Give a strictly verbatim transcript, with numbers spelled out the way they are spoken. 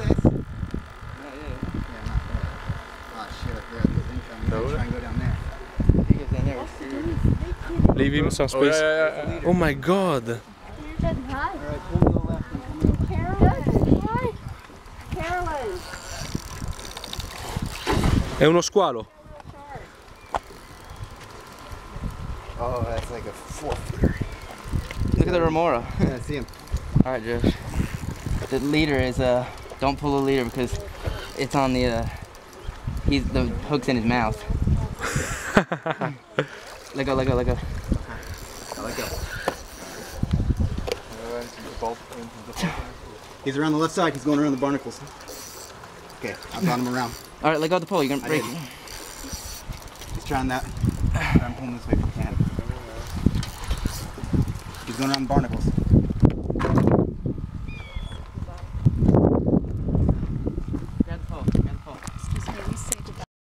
this? Yeah, yeah. Yeah, not there. Oh shit, I forgot his income. You gotta try and go down there. He goes down there. Leave him some space. Oh, yeah, yeah, yeah. Oh my god. Alright, pull to the left and come over. Carolyn! Carolyn! È uno squalo. Oh, that's like a four footer. Look at the remora. Yeah, I see him. Alright, Josh. The leader is, uh, don't pull the leader because it's on the, uh, he's, the hook's in his mouth. Let go, let go, let go. I let go. He's around the left side, he's going around the barnacles. Okay, I've got him around. Alright, let go of the pole, you're gonna break. He's trying that. I'm pulling this way if you can. He's going around the barnacles.